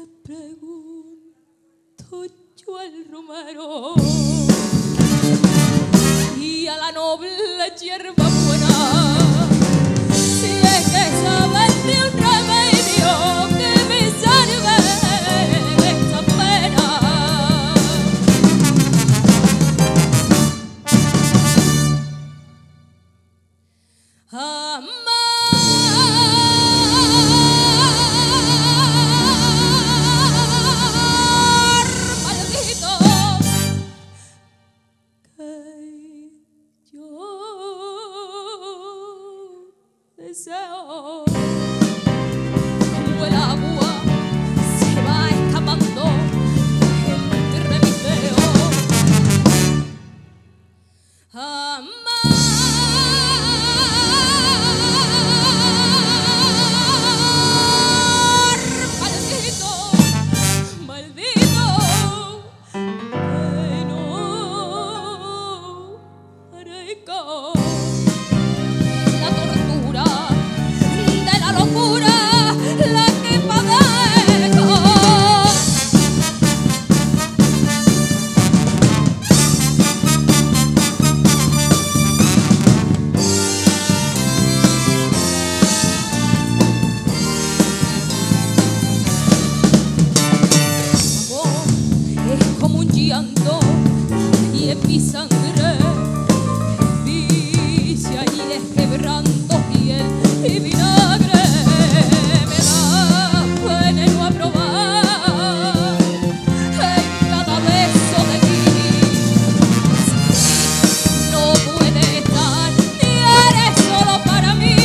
Le pregunto yo al romero y a la noble hierba buena si es que saben de un remedio que me salve de esta pena. Deseo como el agua se va escapando entre mis dedos. Amar, maldito, maldito, que no parezca la tortura de la locura, la que padezco. Amor es como un llanto y en mi sangre vicia y desquebranto piel y vinagre. Me da veneno a probar en cada beso de ti. No puede estar ni eres solo para mí.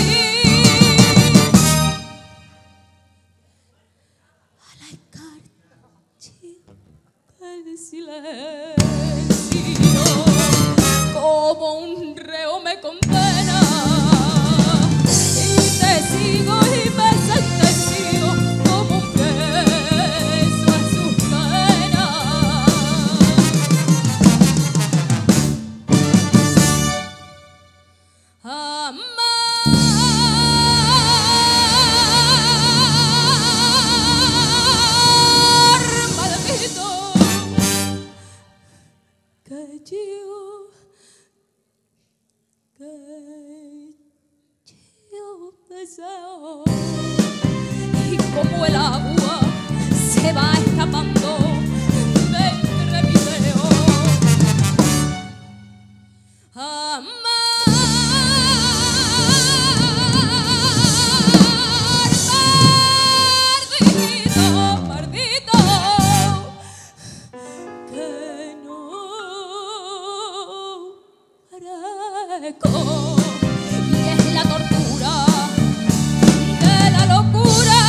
A la escarcha del silencio, como un reo me condena y te sigo y me sentencio como un preso a sus cadenas. Amar, maldito, que yo deseo y como el agua se va escapando de entre mis dedos. Amar, maldito, maldito, que no parezco. Y es la tortura de la locura.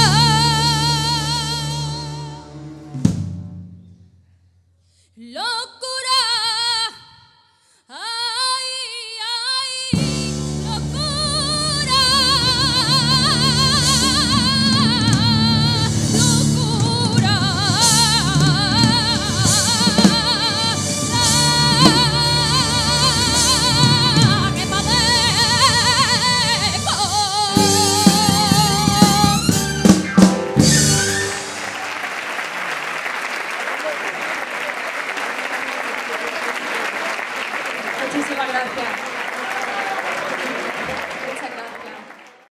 Locura, ay, ay, locura, locura, la que padezco. Muchísimas gracias.